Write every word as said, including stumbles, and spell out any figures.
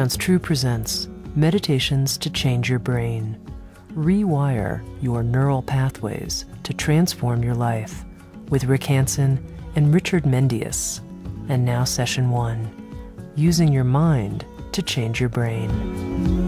Sounds True presents Meditations to Change Your Brain. Rewire your neural pathways to transform your life with Rick Hanson and Richard Mendius. And now session one, using your mind to change your brain.